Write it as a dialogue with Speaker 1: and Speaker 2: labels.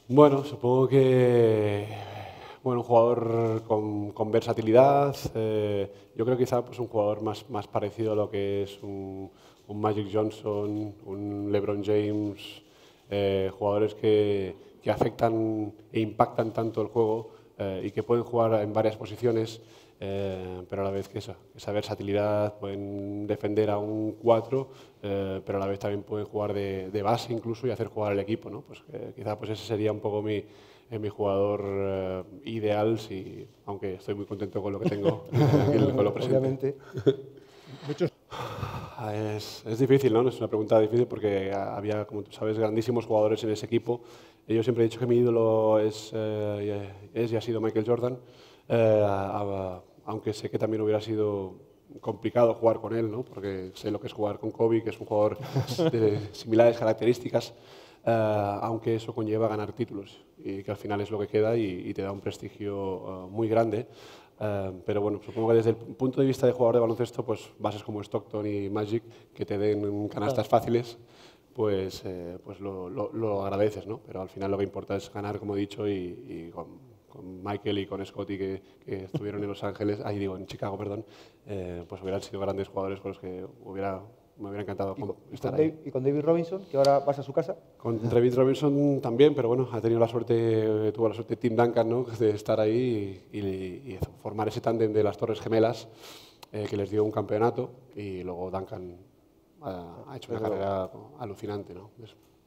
Speaker 1: Bueno, supongo que un jugador con versatilidad. Yo creo que quizá pues, un jugador más parecido a lo que es un Magic Johnson, un LeBron James, jugadores que afectan e impactan tanto el juego y que pueden jugar en varias posiciones, pero a la vez que esa versatilidad, pueden defender a un 4, pero a la vez también pueden jugar de base incluso y hacer jugar al equipo, ¿no? Pues quizá pues ese sería un poco mi jugador ideal, aunque estoy muy contento con lo que tengo, con lo presente.
Speaker 2: Obviamente. Muchos.
Speaker 1: Es difícil, ¿no? Es una pregunta difícil porque había, como tú sabes, grandísimos jugadores en ese equipo. Yo siempre he dicho que mi ídolo es y ha sido Michael Jordan, aunque sé que también hubiera sido complicado jugar con él, ¿no? Porque sé lo que es jugar con Kobe, que es un jugador de similares características, aunque eso conlleva ganar títulos y que al final es lo que queda y te da un prestigio muy grande. Pero bueno, supongo que desde el punto de vista de jugador de baloncesto, pues bases como Stockton y Magic, que te den canastas fáciles, pues lo agradeces, ¿no? Pero al final lo que importa es ganar, como he dicho, y con Michael y con Scotty, que estuvieron en Los Ángeles, ahí digo, en Chicago, perdón, pues hubieran sido grandes jugadores con los que me hubiera encantado estar ahí.
Speaker 2: ¿Y con David Robinson, que ahora vas a su casa?
Speaker 1: Con David Robinson también, pero bueno, tuvo la suerte Tim Duncan, ¿no? De estar ahí y formar ese tándem de las Torres Gemelas, que les dio un campeonato, y luego Duncan ha hecho una carrera alucinante, ¿no?